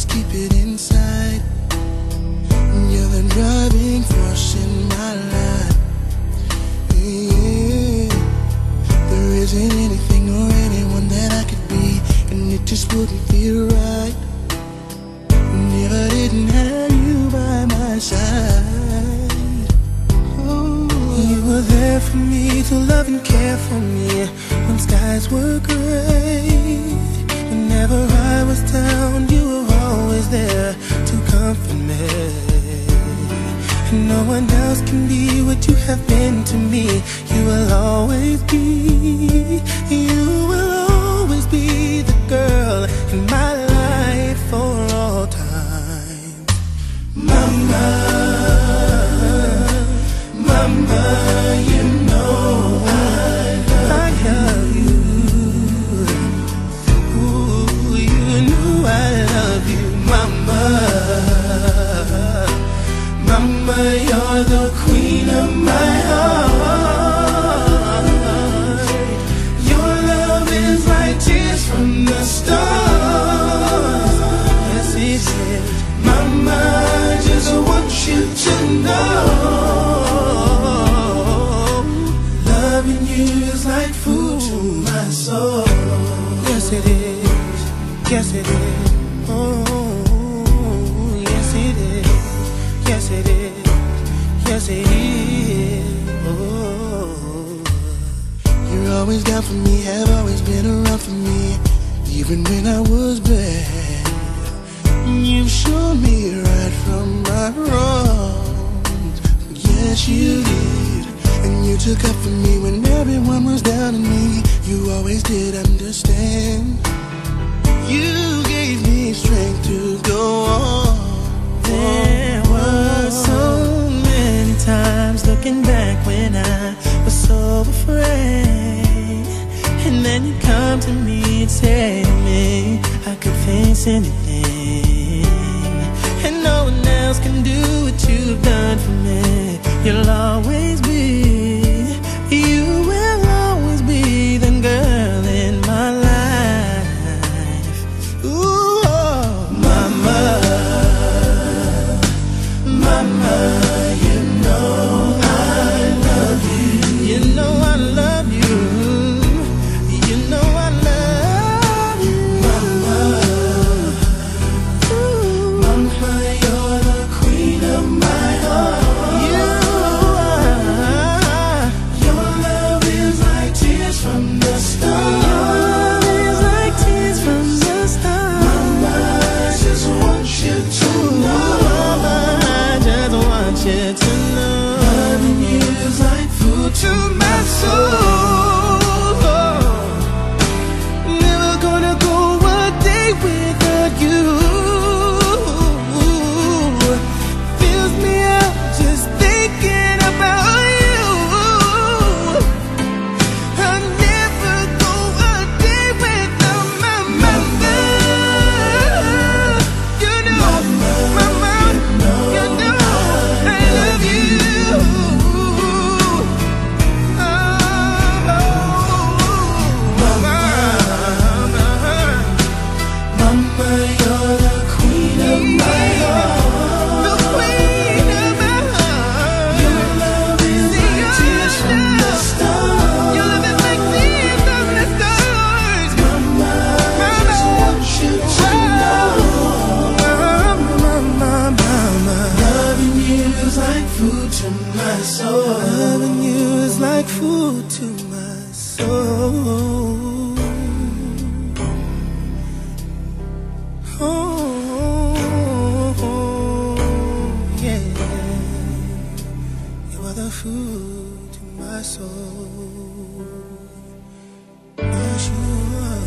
keep it inside. You're the driving force in my life. Yeah. There isn't anything or anyone that I could be, and it just wouldn't feel right if I didn't have you by my side. Oh. You were there for me to love and care for me when skies were gray. Whenever I was down, you were always there to comfort me. And no one else can be what you have been to me. You will always be, you will always be the girl in my life for all time. Mama, mama, you know I love you. Ooh, you know I love you, mama. Mama, you're the queen of my heart. Your love is like tears from the stars. Yes, it is. Mama, I just want you to know, loving you is like food to my soul. Yes, it is. Yes, it is. Oh, yes, it is. Yes, it is. Yes, it is. Oh. You're always down for me, have always been around for me, even when I was bad. You've shown me right from my wrongs. Yes, you did. And you took up for me when everyone was down on me. You always did understand. You gave me strength to go on. There were so many times looking back when I was so afraid, and then you come to me and say to me I could face anything, and no one else can do what you've done for me. You'll always be, you will always be the girl in my life. Ooh, oh, mama. Mama, you know I love you. You know I love you. You know I love you. Mama, ooh. Mama, you're the queen of my heart. You are. Your love is like tears from the stars. Your love is like tears from the stars. Mama, I just want you to know. You to know, loving you is like food to my soul. Never gonna go a day without you. Fills me up just thinking about you. I'll never go a day without my mama. You know, mama, you know. Loving you is like food to my soul. Oh, yeah. You are the food to my soul. Yes, you are.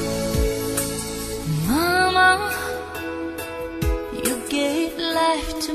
Life to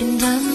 And I'm